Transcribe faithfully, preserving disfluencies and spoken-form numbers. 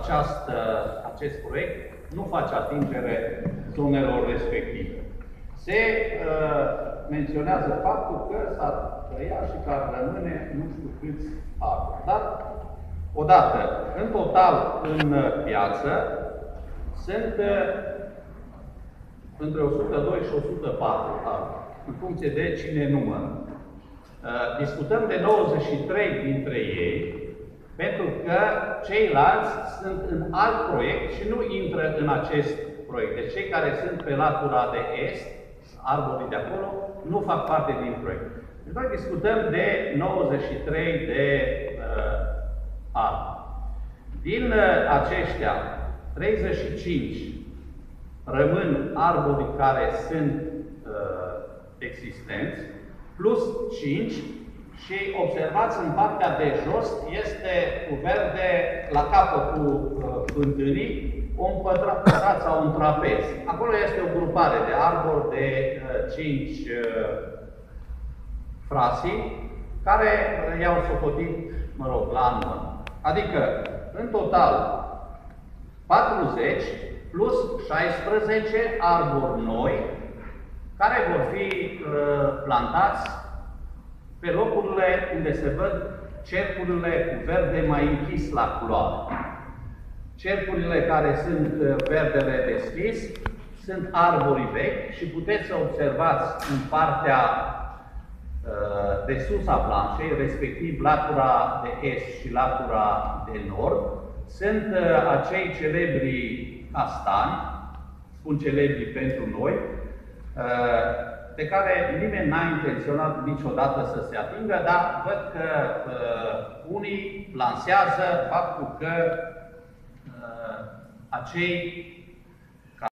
această, acest proiect nu face atingere zonelor respective. Se uh, menționează faptul că s-ar tăia și că ar rămâne nu știu câți arbori. Dar, odată, în total, în piață, sunt uh, între o sută doi și o sută patru arbori, în funcție de cine numără. Uh, discutăm de nouăzeci și trei dintre ei, pentru că ceilalți sunt în alt proiect și nu intră în acest proiect. Deci cei care sunt pe latura de est, arborii de acolo, nu fac parte din proiect. Deci noi discutăm de nouăzeci și trei de uh, arbori. Din uh, aceștia, treizeci și cinci rămân arbori care sunt uh, existenți, plus cinci, și observați în partea de jos, este cu verde la capătul uh, fântânii, un pătrat sau un trapez. Acolo este o grupare de arbori de uh, cinci uh, frasii, care uh, i-au socotit, mă rog, la anul. Adică, în total, patruzeci plus șaisprezece arbori noi, care vor fi uh, plantați pe locurile unde se văd cercurile cu verde mai închis la culoare. Cercurile care sunt verdele deschis sunt arborii vechi și puteți să observați în partea uh, de sus a planșei, respectiv latura de est și latura de nord, sunt uh, acei celebri castani, spun celebri pentru noi, uh, de care nimeni n-a intenționat niciodată să se atingă, dar văd că uh, unii lansează faptul că uh, acei